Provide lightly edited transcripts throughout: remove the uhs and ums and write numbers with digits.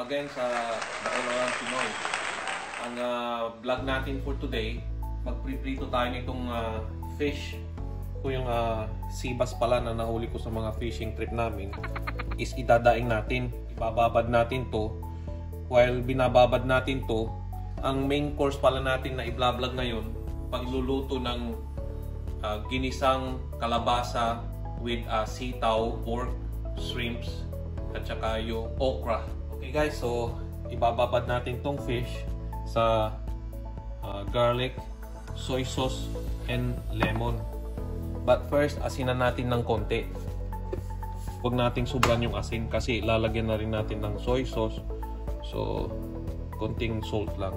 again sa Baconaran Pinoy. Ang vlog natin for today, magpriprito tayo nitong fish. Ito yung sibas pala na nahuli ko sa mga fishing trip namin. Is idadaing natin, ibababad natin to. While binababad natin to, ang main course pala natin na i-vlog ngayon, pagluluto ng ginisang kalabasa with sitaw, pork, shrimps, at saka yung okra. Okay guys, so ibababad natin tong fish sa garlic, soy sauce, and lemon. But first, asinan natin ng konti. Huwag nating sobran yung asin kasi lalagyan na rin natin ng soy sauce. So, konting salt lang.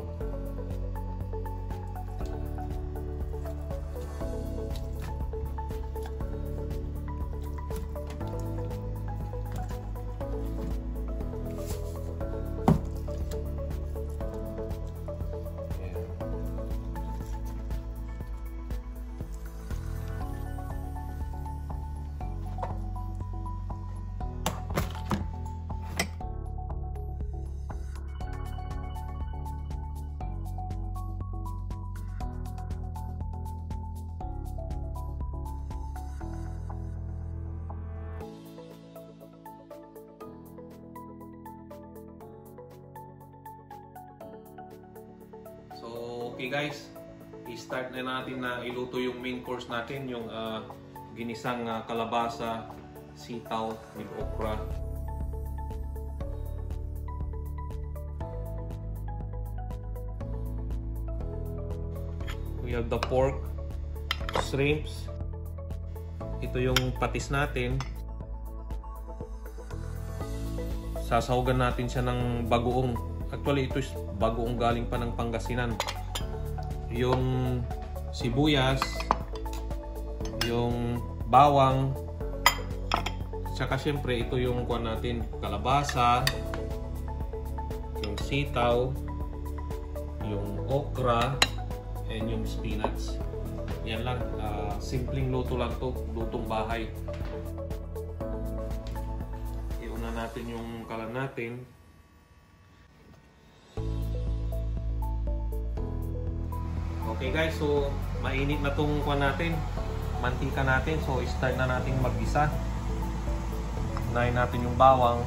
So, okay guys, i-start na natin na iluto yung main course natin, yung ginisang kalabasa, sitaw, with okra. We have the pork, shrimps. Ito yung patis natin. Sasahugan natin siya ng bagoong. Actually, ito is bagoong galing pa ng Pangasinan. Yung sibuyas, yung bawang, saka syempre ito yung kuha natin, kalabasa, yung sitaw, yung okra, and yung spinach. Yan lang, simpleng luto lang to, lutong bahay. Iuna natin yung kalan natin. Okay guys, so mainit na itong kuha natin, mantika natin. So start na natin mag-gisa. Unahin natin yung bawang.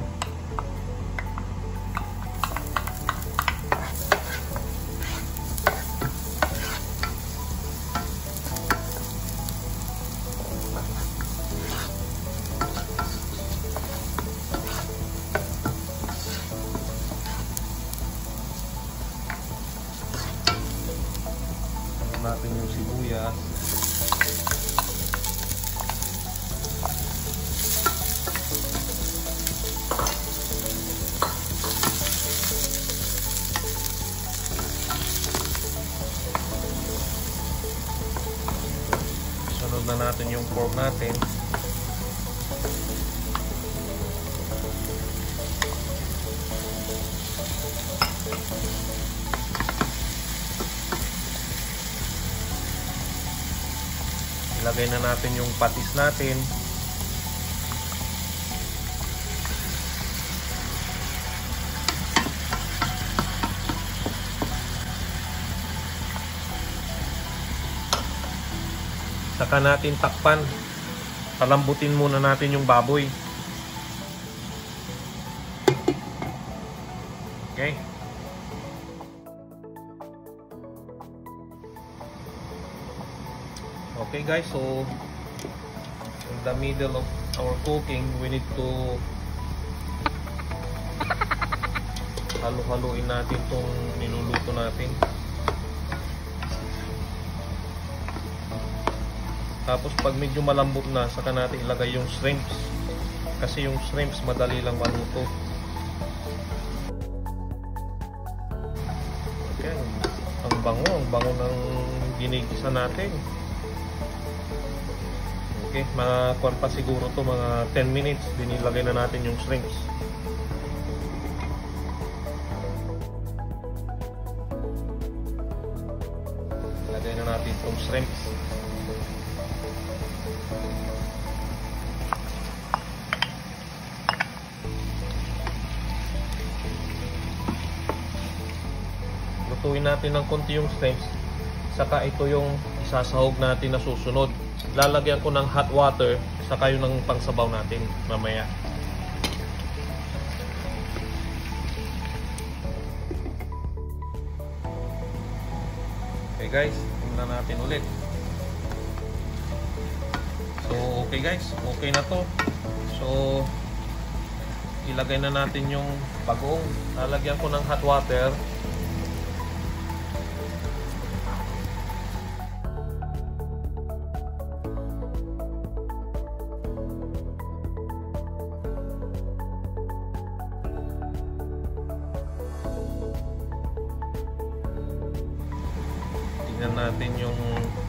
Natin yung sibuyas. Sunod na natin yung pork natin. Ilagay na natin yung patis natin. Saka natin takpan. Palambutin muna natin yung baboy. Okay. Okay guys, so in the middle of our cooking, we need to halo-haloin natin itong niluluto natin. Tapos pag medyo malambot na, saka natin ilagay yung shrimps. Kasi yung shrimps madali lang maluto. Okay, ang bango ng ginigisa natin. Okay, mga kuwan pa siguro to, mga 10 minutes, dinilagay na natin yung shrimps. Lagay na natin itong shrimps. haluin natin ng konti yung stems. Saka ito yung isasahog natin na susunod. Lalagyan ko ng hot water, saka yung ng pangsabaw natin mamaya. Okay guys, tingnan natin ulit. So okay guys, okay na to. So ilagay na natin yung bagoong. Lalagyan ko ng hot water. Tingnan natin yung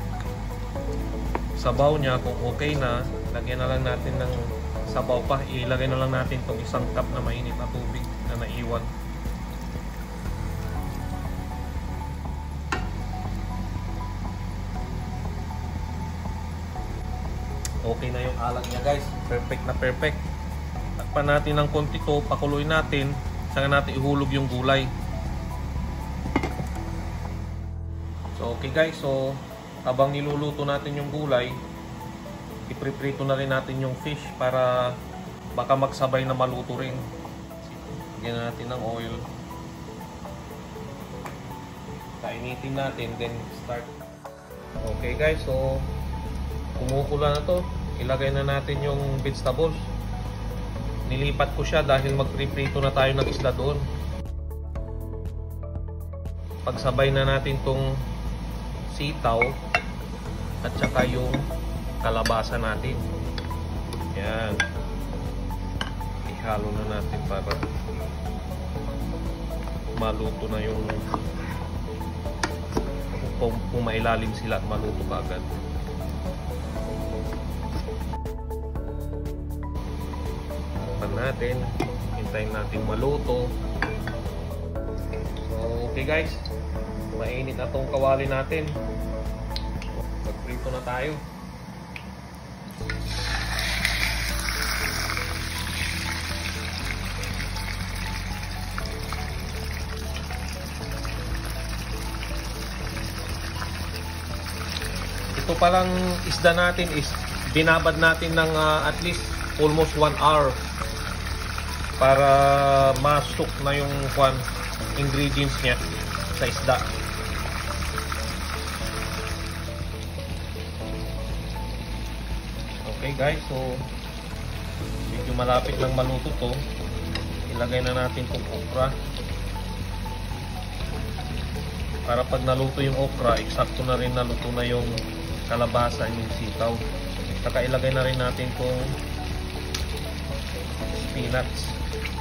sabaw niya kung okay na. Lagyan na lang natin ng sabaw pa. Ilagay na lang natin itong isang cup na mainit na tubig na naiwan. Okay na yung alat niya guys. Perfect na perfect. Takpan natin ng konti to. Pakuluin natin. Saka natin ihulog yung gulay. So okay guys. So habang niluluto natin yung gulay, ipriprito na rin natin yung fish para baka magsabay na maluto rin. Lagyan natin ng oil. Kainitin natin, then start. Okay guys, so kumukulo na to. Ilagay na natin yung vegetables. Nilipat ko siya dahil magpriprito na tayo ng isda doon. Pagsabay na natin tong sitaw at saka yung kalabasa natin. Yan. Ihalo na natin para maluto na yung kung mailalim sila at maluto agad. Takpan natin. Hintayin natin maluto. So, okay guys. Mainit na tong kawali natin. Magprito na tayo. Ito palang isda natin is binabad natin ng at least almost 1 hour para masuk na yung ingredients niya sa isda. Okay guys, so medyo malapit lang maluto to. Ilagay na natin itong okra. Para pag naluto yung okra, eksakto na rin naluto na yung kalabasa and yung sitaw. Saka ilagay na rin natin itong spinach.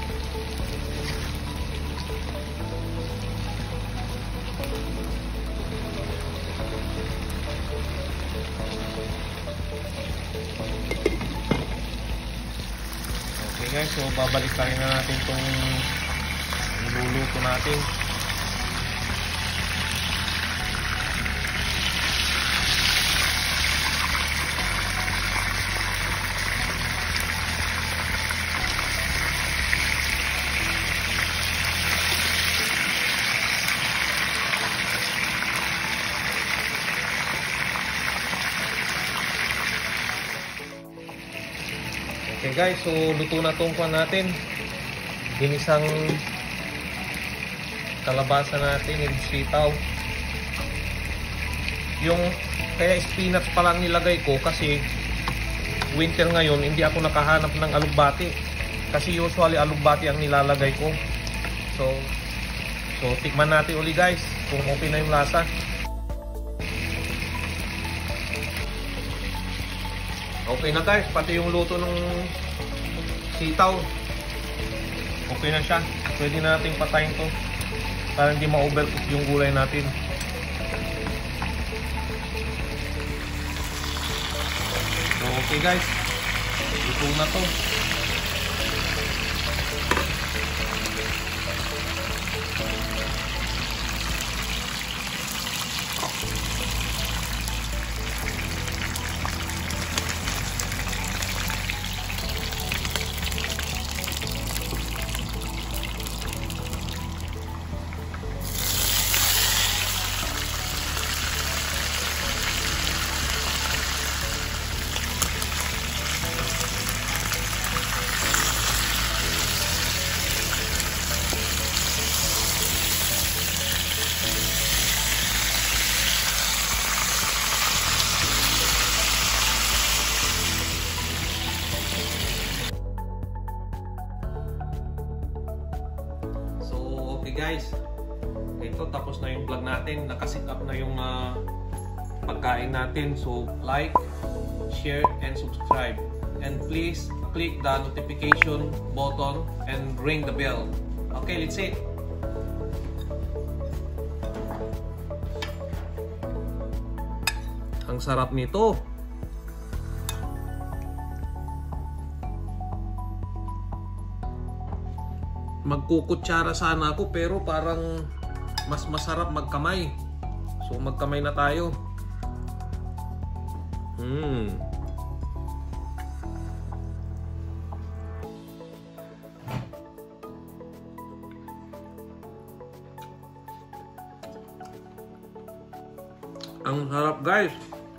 Okay guys, so babalik tayo na natin itong niluluto natin. Okay guys, so luto na itong kuha natin. Ginisang kalabasa natin, yung sitaw. Yung kaya spinach pa lang nilagay ko kasi winter ngayon, hindi ako nakahanap ng alugbati. Kasi usually alugbati ang nilalagay ko. So tikman natin uli guys kung okay na yung lasa. Okay na guys, pati yung luto ng sitaw. Okay na siya. Pwede na natin patayin to para hindi ma-overcook yung gulay natin. So okay guys, luto na to. guys, ito tapos na yung vlog natin. Nakasit up na yung pagkain natin. So like, share, and subscribe. And please click the notification button and ring the bell. Okay, let's eat. Ang sarap nito. Magkukutsara sana ako pero parang mas masarap magkamay. So magkamay na tayo. Ang sarap guys.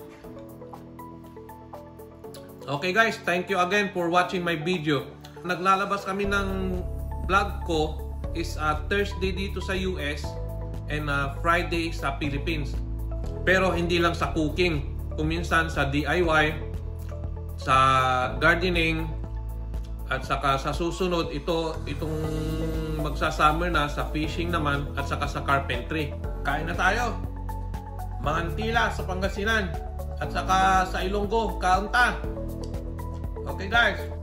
Okay guys, thank you again for watching my video. Naglalabas kami ng vlog ko is Thursday dito sa US and Friday sa Philippines. Pero hindi lang sa cooking, kuminsan sa DIY, sa gardening, at saka sa susunod itong magsa-summer na sa fishing naman at saka sa carpentry. Kain na tayo. Mga Antila sa Pangasinan at saka sa Ilonggo, Kaunta. Okay guys.